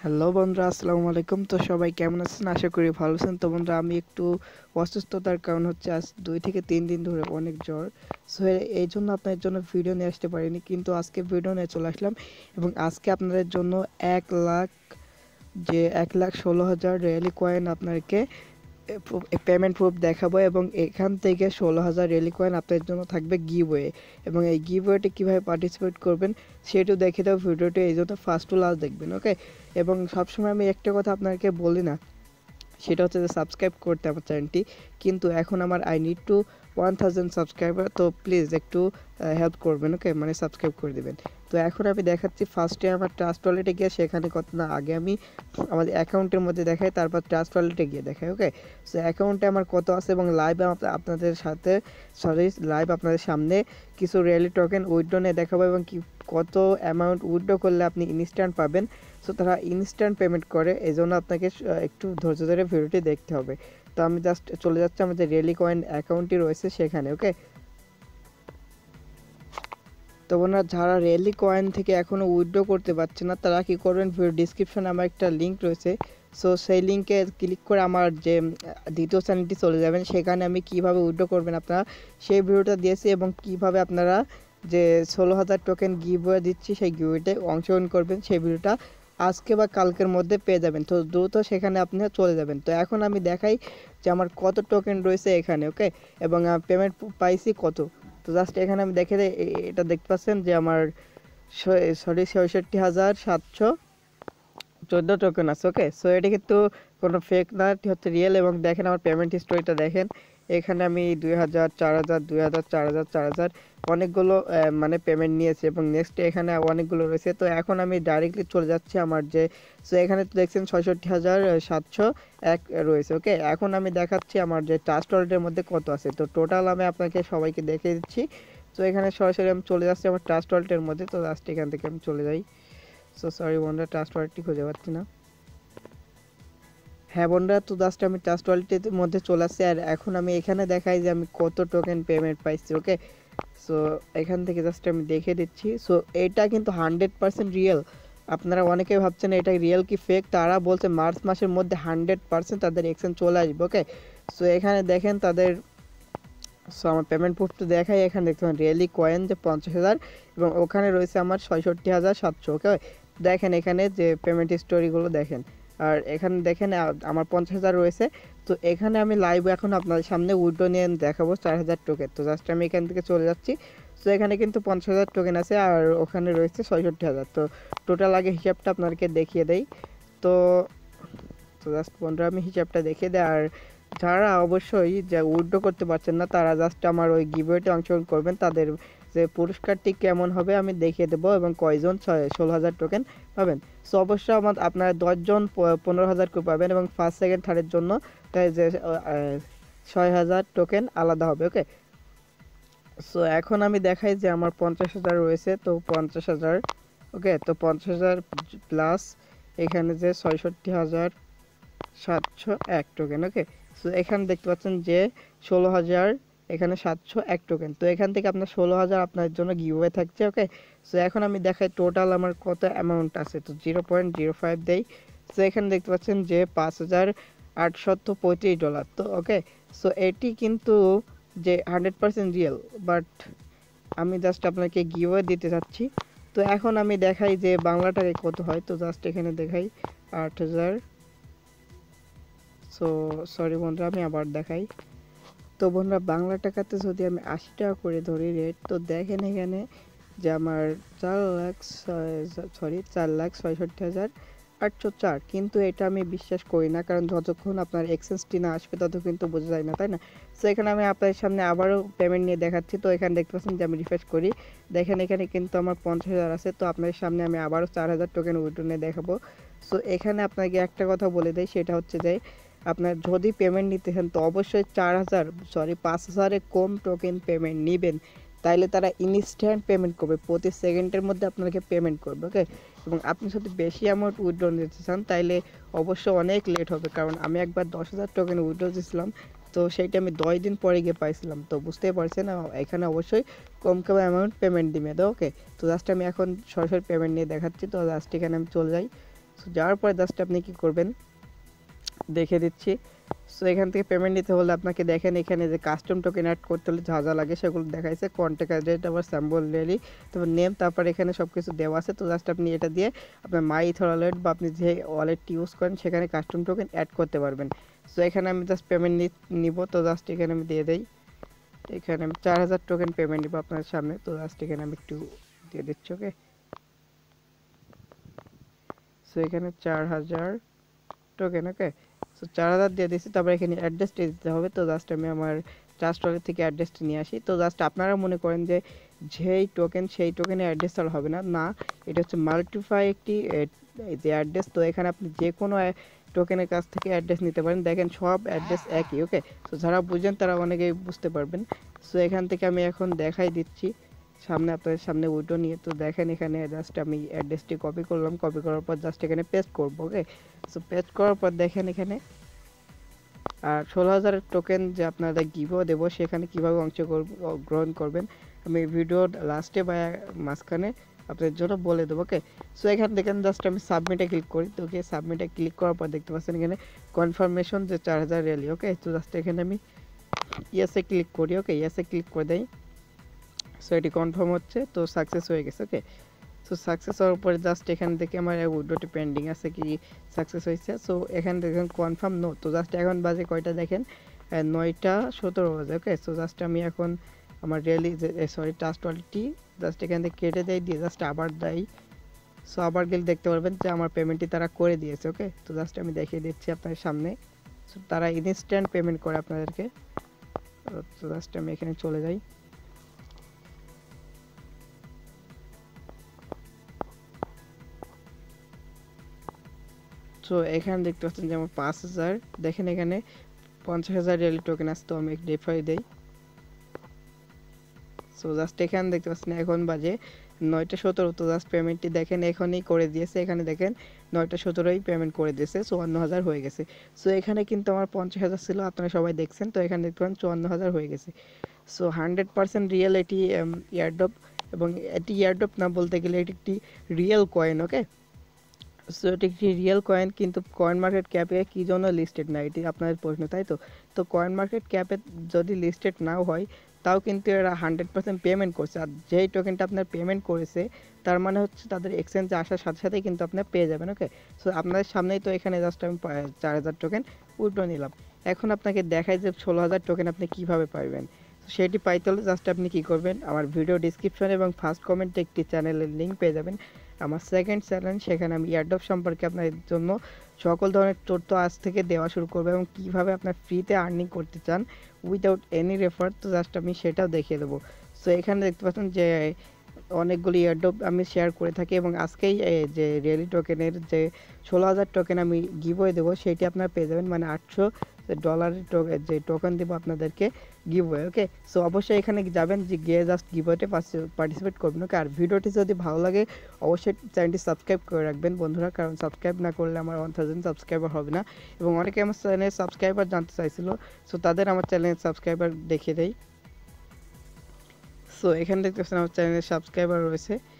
Hello বন্ধুরা, আসসালামু আলাইকুম। তো সবাই কেমন আছেন? আশা করি ভালো আছেন। তো বন্ধুরা, আমি একটু অসুস্থতার কারণ হচ্ছে আজ 2 থেকে 3 দিন ধরে অনেক জ্বর। সো এই জন্য আপনাদের জন্য ভিডিও নিয়ে আসতে পারিনি, কিন্তু আজকে ভিডিও নিয়ে চলে আসলাম। এবং আজকে আপনাদের জন্য 1 লাখ, যে 1,16,000 রিয়েলি কয়েন আপনাকে পেমেন্ট প্রুফ দেখাবো, এবং এখান থেকে 16,000 রেলি কয়েন আপনাদের জন্য থাকবে গিভওয়ে। এবং এই গিভওয়েতে কীভাবে পার্টিসিপেট করবেন সেটাও দেখে দেবো ভিডিওটি, এই জন্য ফার্স্ট টু লাস্ট দেখবেন, ওকে। এবং সবসময় আমি একটা কথা আপনাকে বলি না, সেটা হচ্ছে যে সাবস্ক্রাইব করতে আমার চ্যানেলটি, কিন্তু এখন আমার আই নিড টু 1000 সাবস্ক্রাইবার। তো প্লিজ একটু হেল্প করবেন, ওকে, মানে সাবস্ক্রাইব করে দেবেন। তো এখন আমি দেখাচ্ছি ফার্স্টে আমার ট্রাস্ট ওয়ালেটে গিয়ে, সেখানে কত না আগে আমি আমাদের অ্যাকাউন্টের মধ্যে দেখাই, তারপর ট্রাস্ট ওয়ালেটে গিয়ে দেখাই, ওকে। সো অ্যাকাউন্টে আমার কত আছে, এবং লাইভ আপনাদের সাথে লাইভ আপনাদের সামনে কিছু রিয়েলি টোকেন উইথড্র নিয়ে দেখাবো, এবং কি কত অ্যামাউন্ট উইথড্র করলে আপনি ইনস্ট্যান্ট পাবেন। সো তারা ইনস্ট্যান্ট পেমেন্ট করে, এই জন্য আপনাকে একটু ধৈর্য ধরে ভিডিওটি দেখতে হবে। তো আমি জাস্ট চলে যাচ্ছি আমাদের রিয়েলি কয়েন অ্যাকাউন্টটি রয়েছে সেখানে, ওকে। তো বন্ধুরা, যারা রিয়েলি কয়েন থেকে এখনও উইথড্র করতে পারছে না, তারা কি করবেন, ভিডিও ডিসক্রিপশনে আমার একটা লিঙ্ক রয়েছে। সো সেই লিঙ্কে ক্লিক করে আমার যে দ্বিতীয় চ্যানেলটি চলে যাবেন, সেখানে আমি কিভাবে উইথড্র করবেন আপনারা সেই ভিডিওটা দিয়েছি, এবং কিভাবে আপনারা যে 16,000 টোকেন গিভওয়ে দিচ্ছি সেই গিভওয়েতে অংশগ্রহণ করবেন সেই ভিডিওটা আজকে বা কালকের মধ্যে পেয়ে যাবেন। তো দ্রুত সেখানে আপনি চলে যাবেন। তো এখন আমি দেখাই যে আমার কত টোকেন রয়েছে এখানে, ওকে, এবং পেমেন্ট পাইছি কত। তো জাস্ট এখানে আমি দেখে দিই, এটা দেখতে পাচ্ছেন যে আমার 67,714 টোকেন আছে, ওকে। সো এটা কিন্তু কোনো ফেক না, এটি হচ্ছে রিয়েল। এবং দেখেন আমার পেমেন্ট হিস্টোরিটা দেখেন, এখানে আমি 2,000, 4,000, 2,000, 4,000, 4,000 অনেকগুলো মানে পেমেন্ট নিয়েছি, এবং নেক্সট এখানে অনেকগুলো রয়েছে। তো এখন আমি ডাইরেক্টলি চলে যাচ্ছি আমার যে, সো এখানে তো দেখছেন 66,701 রয়েছে, ওকে। এখন আমি দেখাচ্ছি আমার যে ট্রাস্ট ওয়ালেটের মধ্যে কত আছে। তো টোটাল আমি আপনাকে সবাইকে দেখিয়ে দিচ্ছি। তো এখানে সরাসরি আমি চলে যাচ্ছি আমার ট্রাস্ট ওয়ালেটের মধ্যে। তো লাস্ট এখান থেকে আমি চলে যাই। সো সরি বন্ধুরা, ট্রাস্ট ওয়ালেটটি খুঁজে পাচ্ছি না। হ্যাঁ বন্ধুরা, তো জাস্ট আমি ট্রাস্ট ওয়ালেটের মধ্যে চলে আসছি, আর এখন আমি এখানে দেখাই যে আমি কত টোকেন পেমেন্ট পাইছি, ওকে। সো এখান থেকে জাস্ট আমি দেখে দিচ্ছি। সো এটা কিন্তু 100% রিয়েল। আপনারা অনেকেই ভাবছেন এটা রিয়েল কি ফেক, তারা বলছে মার্চ মাসের মধ্যে 100% তাদের এক্সচেঞ্জ চলে আসবে, ওকে। সো এখানে দেখেন তাদের, সো আমার পেমেন্ট প্রুফটা দেখাই, এখানে দেখতে পাবেন রিয়েলি কয়েন যে 50,000, এবং ওখানে রয়েছে আমার 66,700, ওকে। দেখেন এখানে যে পেমেন্ট হিস্টোরিগুলো দেখেন, আর এখানে দেখেন আমার 50,000 রয়েছে। তো এখানে আমি লাইভ এখন আপনাদের সামনে উইথড্র নিয়ে দেখাবো 4,000 টোকেন। তো জাস্ট আমি এখান থেকে চলে যাচ্ছি। তো এখানে কিন্তু 50,000 টোকেন আছে, আর ওখানে রয়েছে 66,000। তো টোটাল আগে হিসাবটা আপনাদেরকে দেখিয়ে দেই। তো তো জাস্ট বন্ধুরা, আমি হিসাবটা দেখিয়ে দেয়। আর যারা অবশ্যই যে উইথড্র করতে পারছেন না, তারা জাস্ট আমার ওই গিভওয়েতে অংশগ্রহণ করবেন, তাদের যে পুরস্কারটি কেমন হবে আমি দেখিয়ে দেবো, এবং কয়জন 16,000 টোকেন পাবেন। সো অবশ্যই আপনারা 10 জন 15,000 করে পাবেন, এবং ফার্স্ট সেকেন্ড থার্ডের জন্য তাই যে 6,000 টোকেন আলাদা হবে, ওকে। সো এখন আমি দেখাই যে আমার 50,000 রয়েছে। তো 50,000, ওকে। তো 50,000 প্লাস এখানে যে 66,701 টোকেন, ওকে। সো এখানে দেখতে পাচ্ছেন যে 16,000, এখানে 701 টোকেন। তো এখান থেকে আপনার 16,000 আপনার জন্য গিভওয়ে থাকছে, ওকে। সো এখন আমি দেখাই টোটাল আমার কত অ্যামাউন্ট আছে। তো 0.05 দেই। সো এখানে দেখতে পাচ্ছেন যে $5,835। তো ওকে, সো এটি কিন্তু যে 100% রিয়েল, বাট আমি জাস্ট আপনাকে গিভওয়ে দিতে চাচ্ছি। তো এখন আমি দেখাই যে বাংলা টাকায় কত হয়। তো জাস্ট এখানে দেখাই 8,000। সো সরি বন্ধুরা, আমি আবার দেখাই। তো বন্ধুরা, বাংলা টাকাতে যদি আমি 80 টাকা করে ধরি রেট, তো দেখেন এখানে যে আমার 4,66,804। কিন্তু এটা আমি বিশ্বাস করি না, কারণ যতক্ষণ আপনার এক্সচেঞ্জটি না আসবে তত কিন্তু বোঝা যায় না, তাই না? সো এখানে আমি আপনাদের সামনে আবারও পেমেন্ট নিয়ে দেখাচ্ছি। তো এখানে দেখতে পাচ্ছেন যে আমি রিফ্রেশ করি, দেখেন এখানে কিন্তু আমার 50,000 আছে। তো আপনাদের সামনে আমি আবারও 4,000 টোকেন উইথড্র নিয়ে দেখাবো। সো এখানে আপনাকে একটা কথা বলে দেয়, সেটা হচ্ছে যে আপনার যদি পেমেন্ট নিতে চান, তো অবশ্যই 5,000-এর কম টোকেন পেমেন্ট নেবেন, তাইলে তারা ইনস্ট্যান্ট পেমেন্ট করবে, প্রতি সেকেন্ডের মধ্যে আপনাকে পেমেন্ট করবে, ওকে। এবং আপনি যদি বেশি অ্যামাউন্ট উইথড্র নিতে চান, তাইলে অবশ্যই অনেক লেট হবে, কারণ আমি একবার 10,000 টোকেন উইথড্র দিয়েছিলাম, তো সেইটা আমি 10 দিন পরে গিয়ে পাইছিলাম। তো বুঝতেই পারছেন, এখানে অবশ্যই কম কম অ্যামাউন্ট পেমেন্ট দিবে, তো ওকে। তো জাস্ট আমি এখন সরাসরি পেমেন্ট নিয়ে দেখাচ্ছি। তো জাস্ট এখানে আমি চলে যাই। সো যাওয়ার পরে জাস্ট আপনি কি করবেন দেখে দিচ্ছি। সো এখান থেকে পেমেন্ট নিতে হলে আপনাকে দেখেন এখানে যে কাস্টম টোকেন অ্যাড করতে হলে যা যা লাগে সেগুলো দেখাইছে, কন্ট্যাক্ট অ্যাড্রেস, তারপর স্যাম্বল রেলি, তারপর নেম, তারপর এখানে সব কিছু দেওয়া আছে। তো জাস্ট আপনি এটা দিয়ে আপনার মাই ইথর ওয়ালেট বা আপনি যে ওয়ালেটটি ইউজ করেন সেখানে কাস্টম টোকেন অ্যাড করতে পারবেন। সো এখানে আমি জাস্ট পেমেন্ট নিব, তো জাস্ট এখানে আমি দিয়ে দেই। এখানে আমি 4000 টোকেন পেমেন্ট নিব আপনার সামনে, তো জাস্ট এখানে আমি একটু দিয়ে দিচ্ছি। ওকে, সো এখানে 4000 টোকেন। ওকে, সো 4000 দিয়ে দিচ্ছি, তারপর এখানে অ্যাড্রেসটা দিতে হবে। তো জাস্ট আমি আমার ট্রাস্ট ওয়ালেট থেকে অ্যাড্রেসটা নিয়ে আসি। তো জাস্ট আপনারা মনে করেন যে যেই টোকেন সেই টোকেনের অ্যাড্রেস আর হবে না, না এটা হচ্ছে মাল্টিফাই একটি যে অ্যাড্রেস। তো এখানে আপনি যে কোনো টোকেনের কাছ থেকে অ্যাড্রেস নিতে পারেন, দেখেন সব অ্যাড্রেস একই। ওকে, সো যারা বুঝেন তারা অনেকেই বুঝতে পারবেন। সো এখান থেকে আমি এখন দেখাই দিচ্ছি সামনে, আপনাদের সামনে উইডো নিয়ে। তো দেখেন এখানে জাস্ট আমি অ্যাড্রেসটি কপি করলাম, কপি করার পর জাস্ট এখানে পেস্ট করব। ওকে, সো পেস্ট করার পর দেখেন এখানে আর 16,000 টোকেন যে আপনারা গিভও দেবো সেখানে কীভাবে অংশগ্রহণ করবেন আমি ভিডিওর লাস্টে বা মাঝখানে আপনাদের জন্য বলে দেবো। ওকে, সো এখানে দেখেন জাস্ট আমি সাবমিটে ক্লিক করি। তো ওকে, সাবমিটে ক্লিক করার পর দেখতে পাচ্ছেন এখানে কনফার্মেশন যে 4000 রিয়ালি। ওকে, তো জাস্ট এখানে আমি ইয়েসে ক্লিক করি। ওকে, ইয়েসে ক্লিক করে দেই। সো এটি কনফার্ম হচ্ছে, তো সাকসেস হয়ে গেছে। ওকে, সো সাকসেস হওয়ার পরে জাস্ট এখান থেকে আমার উইড্রোটি পেন্ডিং আছে কি সাকসেস হয়েছে। সো এখানে দেখেন কনফার্ম নো। তো জাস্ট এখন বাজে কয়টা দেখেন 9টা 17 বাজে। ওকে, সো জাস্ট আমি এখন আমার রিয়েলি সরি ট্রাস্ট ওয়ালেটটি জাস্ট এখান থেকে কেটে দেয়, দিয়ে জাস্ট আবার দেয়। সো আবার গেলে দেখতে পারবেন যে আমার পেমেন্টটি তারা করে দিয়েছে। ওকে, তো জাস্ট আমি দেখিয়ে দিচ্ছি আপনার সামনে। সো তারা ইনস্ট্যান্ট পেমেন্ট করে আপনাদেরকে। তো জাস্ট আমি এখানে চলে যাই। সো এখানে দেখতে পাচ্ছেন যে আমার 5000, দেখেন এখানে 50,000 রিয়েলি টোকেন আছে। তো আমি রেফার দেই। সো জাস্ট এখানে দেখতে পাচ্ছেন এখন বাজে 9টা 17। তো জাস্ট পেমেন্টটি দেখেন এখনই করে দিয়েছে, এখানে দেখেন 9টা 17ই পেমেন্ট করে দিয়েছে, 54,000 হয়ে গেছে। সো এখানে কিন্তু আমার 50,000 ছিল, আপনারা সবাই দেখছেন। তো এখানে দেখতে পাচ্ছেন 54,000 হয়ে গেছে। সো 100% রিয়েল এটি ইয়ারড্রপ, এবং এটি ইয়ারড্রপ না বলতে গেলে এটি একটি রিয়েল কয়েন। ওকে, সো এটি একটি রিয়েল কয়েন, কিন্তু কয়েন মার্কেট ক্যাপে কী জন্য লিস্টেড না এটি আপনাদের প্রশ্ন, তাই তো? তো কয়েন মার্কেট ক্যাপে যদি লিস্টেড নাও হয় তাও কিন্তু এরা 100% পেমেন্ট করছে। আর যেই টোকেনটা আপনার পেমেন্ট করেছে তার মানে হচ্ছে তাদের এক্সচেঞ্জে আসার সাথে সাথেই কিন্তু আপনার পেয়ে যাবেন। ওকে, সো আপনাদের সামনেই তো এখানে জাস্ট আমি 4000 টোকেন উইথড্র নিলাম। এখন আপনাকে দেখাই যে 16,000 টোকেন আপনি কীভাবে পাইবেন। তো সেটি পাইতে হলে জাস্ট আপনি কী করবেন, আমার ভিডিও ডিসক্রিপশন এবং ফার্স্ট কমেন্টে একটি চ্যানেলের লিঙ্ক পেয়ে যাবেন, আমার সেকেন্ড চ্যানেল। সেখানে আমি ইয়ারড্রপ সম্পর্কে আপনাদের জন্য সকল ধরনের তথ্য আজ থেকে দেওয়া শুরু করবো, এবং কীভাবে আপনার ফ্রিতে আর্নিং করতে চান উইদাউট এনি রেফার, তো জাস্ট আমি সেটাও দেখিয়ে দেবো। সো এখানে দেখতে পাচ্ছেন যে অনেকগুলি ইয়ারড্রপ আমি শেয়ার করে থাকি, এবং আজকেই যে রিয়েলি টোকেনের যে 16,000 টোকেন আমি গিভওয়ে দেবো সেটি আপনারা পেয়ে যাবেন, মানে $800 যে টোকেন দেবো আপনাদেরকে গিভওয়ে। ওকে, সো অবশ্যই এখানে যাবেন, যে গিয়ে জাস্ট গিভওয়েতে পার্টিসিপেট করবেন। ওকে, আর ভিডিওটি যদি ভালো লাগে অবশ্যই চ্যানেলটি সাবস্ক্রাইব করে রাখবেন বন্ধুরা, কারণ সাবস্ক্রাইব না করলে আমার 1000 সাবস্ক্রাইবার হবে না। এবং অনেকে আমার চ্যানেলের সাবস্ক্রাইবার জানতে চাইছিল, সো তাদের আমার চ্যানেলের সাবস্ক্রাইবার দেখিয়ে দেয়। সো এখানে দেখতে পাচ্ছেন আমার চ্যানেলের সাবস্ক্রাইবার রয়েছে।